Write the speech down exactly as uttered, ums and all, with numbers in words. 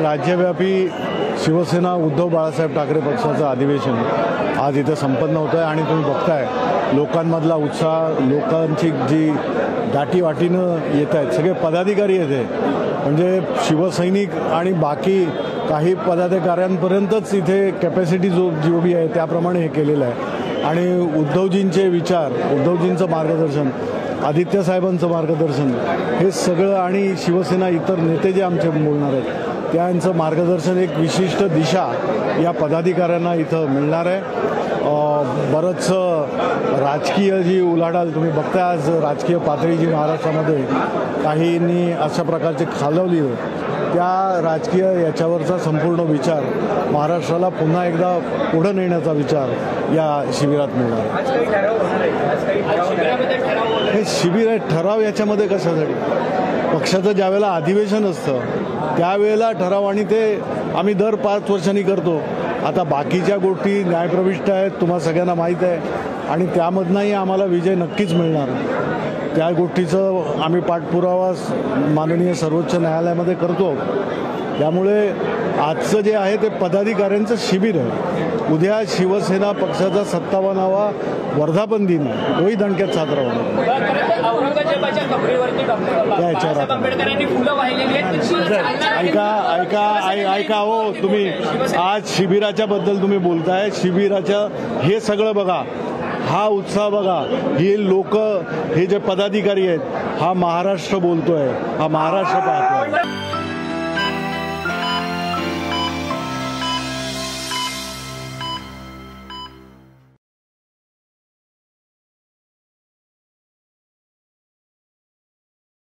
राज्यव्यापी शिवसेना उद्धव बाळासाहेब ठाकरे पक्षाचं अधिवेशन आज इथं संपन्न होतं आहे आणि तुम्ही बघताय लोकांमधला उत्साह, लोकांची जी दाटीवाटीनं येत आहेत, सगळे पदाधिकारी येते म्हणजे शिवसैनिक आणि बाकी काही पदाधिकाऱ्यांपर्यंतच इथे कॅपॅसिटी जो जी उभी आहे त्याप्रमाणे हे केलेलं आहे आणि उद्धवजींचे विचार, उद्धवजींचं मार्गदर्शन, आदित्य साहेबांचं मार्गदर्शन हे सगळं आणि शिवसेना इतर नेते जे आमचे बोलणार आहेत त्यांचं मार्गदर्शन, एक विशिष्ट दिशा या पदाधिकाऱ्यांना इथं मिळणार आहे। बरंचसं राजकीय जी उलाढाल तुम्ही बघता, आज राजकीय पातळी जी महाराष्ट्रामध्ये काहींनी अशा प्रकारची खालवली त्या राजकीय याच्यावरचा संपूर्ण विचार महाराष्ट्राला पुन्हा एकदा पुढे नेण्याचा विचार या शिबिरात मिळणार। हे शिबिर आहे, ठराव याच्यामध्ये कशासाठी? पक्षाचं ज्यावेळेला अधिवेशन असतं त्यावेळेला ठराव आणि ते आम्ही दर पाच वर्षांनी करतो। आता बाकीच्या गोष्टी न्यायप्रविष्ट आहेत, तुम्हाला सगळ्यांना माहीत आहे आणि त्यामधनंही आम्हाला विजय नक्कीच मिळणार। त्या गोष्टीचं आम्ही पाठपुरावा माननीय सर्वोच्च न्यायालयामध्ये करतो। त्यामुळे आजचं जे आहे ते पदाधिकाऱ्यांचं शिबिर आहे। उद्या शिवसेना पक्षाचा सत्तावन्नावा वर्धापन दिन आहे, तोही दणक्यात साजरा होणार। औरंगजेबाच्या कबरीवरती डॉक्टर आंबेडकरांनी फुलं वाहिलेली आहेत। ऐका ऐका ऐका हो, तुम्ही आज शिबिराच्या बद्दल तुम्ही बोलताय, शिबिराच्या हे सगळं बघा, हा उत्साह बघा, हे लोक, हे जे पदाधिकारी आहेत, हा महाराष्ट्र बोलतोय, हा महाराष्ट्र पाहतोय।